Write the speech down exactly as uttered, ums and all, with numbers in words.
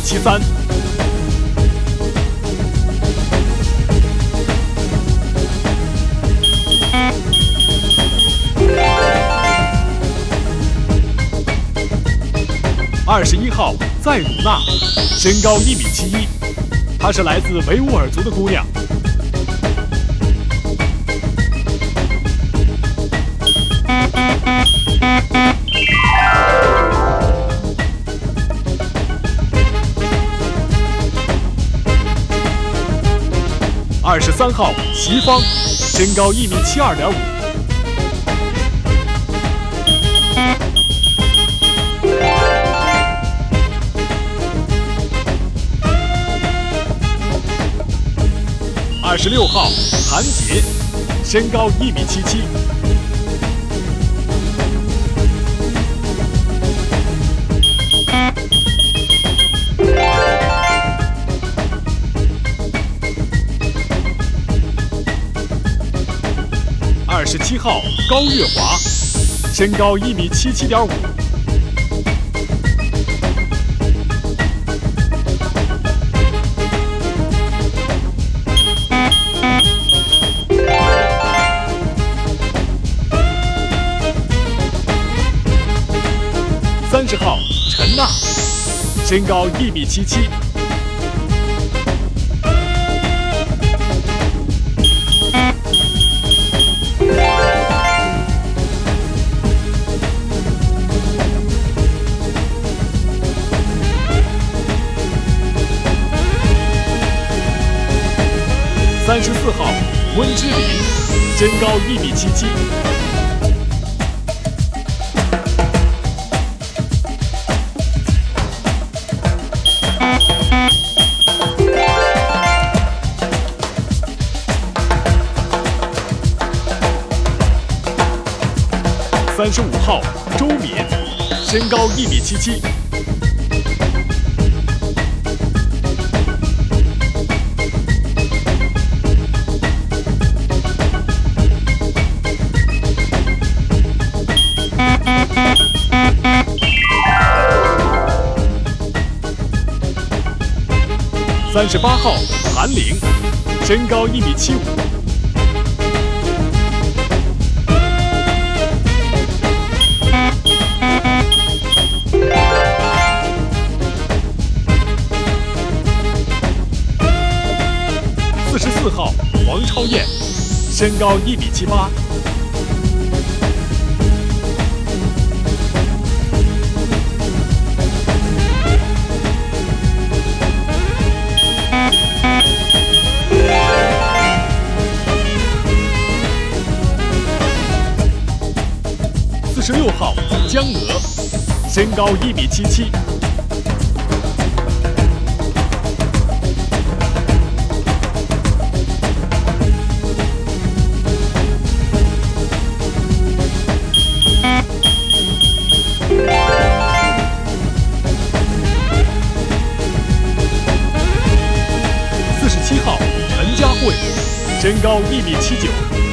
七三。二十一号在鲁纳，身高一米七一，她是来自维吾尔族的姑娘。二十三号席芳，身高一米七二点五。二十六号韩杰，身高一米七七。二十七号高月华，身高一米七七点五。三十号陈娜，身高一米七七。三十四号温之琳，身高一米七七。三十五号周敏，身高一米七七。三十八号韩玲，身高一米七五。四十四号王超燕，身高一米七八。四十六号江娥，身高一米七七。四十七号陈佳慧，身高一米七九。